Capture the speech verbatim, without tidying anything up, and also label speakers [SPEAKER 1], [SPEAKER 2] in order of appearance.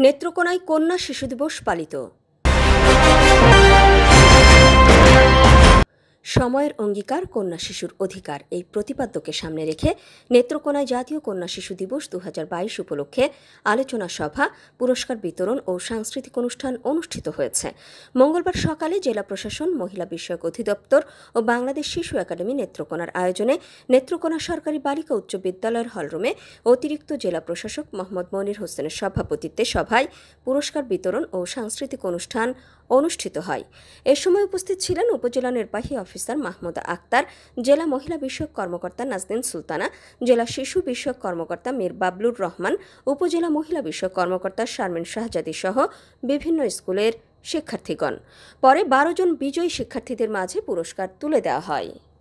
[SPEAKER 1] নেত্রকোনায় কন্যা শিশু দিবস পালিত। সময়ের অঙ্গীকার কন্যা শিশুর অধিকার এই প্রতিপাদ্যকে সামনে রেখে নেত্রকোনায় জাতীয় কন্যা শিশু দিবস দু হাজার বাইশ উপলক্ষে আলোচনা সভা, পুরস্কার বিতরণ ও সাংস্কৃতিক অনুষ্ঠান অনুষ্ঠিত হয়েছে। মঙ্গলবার সকালে জেলা প্রশাসন, মহিলা বিষয়ক অধিদপ্তর ও বাংলাদেশ শিশু একাডেমি নেত্রকোনার আয়োজনে নেত্রকোনা সরকারি বালিকা উচ্চ বিদ্যালয়ের হলরুমে অতিরিক্ত জেলা প্রশাসক মোহাম্মদ মনির হোসেনের সভাপতিত্বে সভায় পুরস্কার বিতরণ ও সাংস্কৃতিক অনুষ্ঠান অনুষ্ঠিত হয়। এ সময় উপস্থিত ছিলেন উপজেলা নির্বাহী অফিসার মাহমুদা আক্তার, জেলা মহিলা বিষয়ক কর্মকর্তা নাজনীন সুলতানা, জেলা শিশু বিষয়ক কর্মকর্তা মীর বাবলুর রহমান, উপজেলা মহিলা বিষয়ক কর্মকর্তা শারমিন শাহজাদি সহ বিভিন্ন স্কুলের শিক্ষার্থীগণ। পরে বারো জন বিজয়ী শিক্ষার্থীদের মাঝে পুরস্কার তুলে দেওয়া হয়।